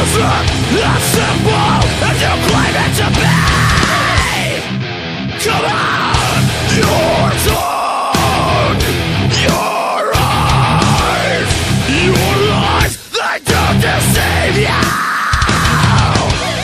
A symbol, and you claim it to be.